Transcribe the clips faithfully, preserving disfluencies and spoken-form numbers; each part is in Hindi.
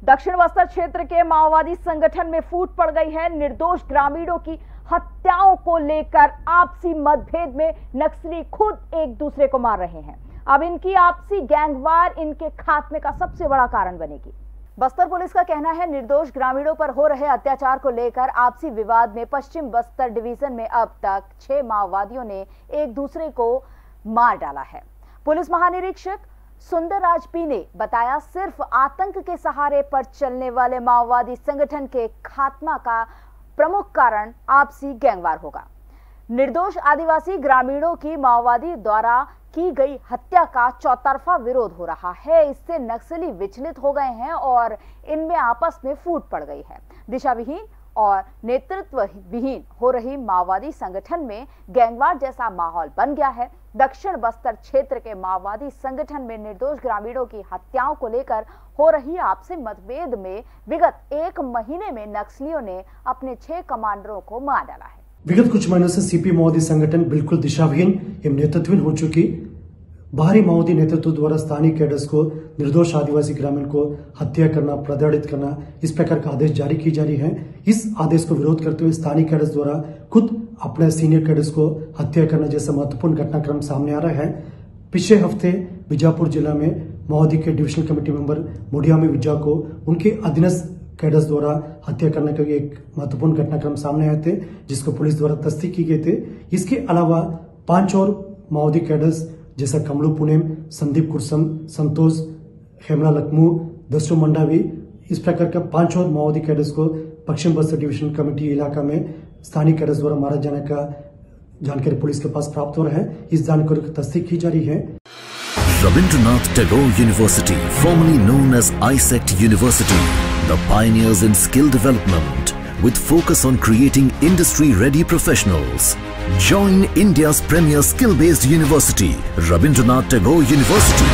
दक्षिण बस्तर क्षेत्र के माओवादी संगठन में फूट पड़ गई है। निर्दोष ग्रामीणों की हत्याओं को लेकर आपसी मतभेद में नक्सली खुद एक दूसरे को मार रहे हैं। अब इनकी आपसी गैंगवार इनके खात्मे का सबसे बड़ा कारण बनेगी। बस्तर पुलिस का कहना है, निर्दोष ग्रामीणों पर हो रहे अत्याचार को लेकर आपसी विवाद में पश्चिम बस्तर डिवीजन में अब तक छह माओवादियों ने एक दूसरे को मार डाला है। पुलिस महानिरीक्षक सुंदरराज पी ने बताया, सिर्फ आतंक के सहारे पर चलने वाले माओवादी संगठन के खात्मा का प्रमुख कारण आपसी गैंगवार होगा। निर्दोष आदिवासी ग्रामीणों की माओवादी द्वारा की गई हत्या का चौतरफा विरोध हो रहा है। इससे नक्सली विचलित हो गए हैं और इनमें आपस में फूट पड़ गई है। दिशा विहीन और नेतृत्व विहीन हो रही माओवादी संगठन में गैंगवार जैसा माहौल बन गया है। दक्षिण बस्तर क्षेत्र के माओवादी संगठन में निर्दोष ग्रामीणों की हत्याओं को लेकर हो रही आपसी मतभेद में विगत एक महीने में नक्सलियों ने अपने छह कमांडरों को मार डाला है। विगत कुछ महीनों से सीपी माओवादी संगठन बिल्कुल दिशाविहीन एवं नेतृत्वहीन हो चुकी। बाहरी माओवादी नेतृत्व द्वारा स्थानीय कैडर्स को निर्दोष आदिवासी ग्रामीण को हत्या करना, प्रताड़ित करना, इस प्रकार का आदेश जारी की जा रही है। इस आदेश को विरोध करते हुए स्थानीय कैडर्स द्वारा खुद अपने सीनियर कैडर्स को हत्या करना जैसा महत्वपूर्ण घटनाक्रम सामने आ रहा है। पिछले हफ्ते बीजापुर जिला में माओवादी के divisional committee member Mudiyami Vijay को उनके अधीनस्थ कैडर्स द्वारा हत्या करने का एक महत्वपूर्ण घटनाक्रम सामने आए थे, जिसको पुलिस द्वारा तस्दीक की गए थे। इसके अलावा पांच और माओवादी कैडर्स जैसा कमलू पुनेम, संदीप कुरसम, संतोष, हेमला लखमू, दसरू मंडावी, इस प्रकार का पांच और माओवादी कैडर्स को पश्चिम बस्तर डिविजन कमेटी इलाका में स्थानीय कैडर्स द्वारा मारा जाने का जानकारी पुलिस के पास प्राप्त हो रहा है। इस जानकारी की तस्दीक की जा रही है। Rabindranath Tagore University, formerly known as I S E C T University, the pioneers in skill development with focus on creating industry-ready professionals. Join India's premier skill-based university, Rabindranath Tagore University.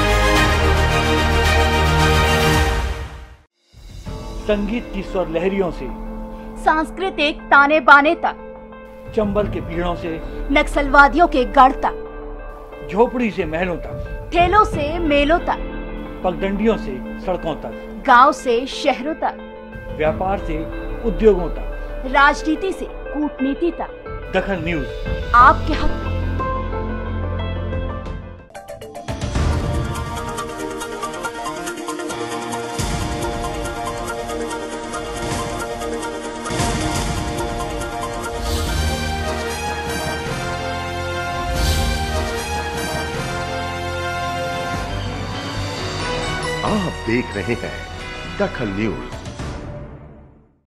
संगीत की स्वर लहरियों से सांस्कृतिक ताने बाने तक, चंबल के पीड़ों से नक्सलवादियों के गढ़ तक, झोपड़ी से महलों तक, ठेलों से मेलों तक, पगडंडियों से सड़कों तक, गांव से शहरों तक, व्यापार से उद्योगों तक, राजनीति से कूटनीति तक, दखल न्यूज आपके हक में। आप देख रहे हैं दखल न्यूज।